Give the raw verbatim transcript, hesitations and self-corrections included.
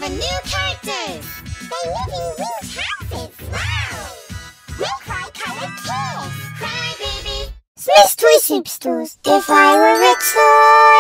discover new characters. They live in winged houses. Wow! They cry colored tears. Cry, baby. Smyths Toy Superstores. If I were a toy.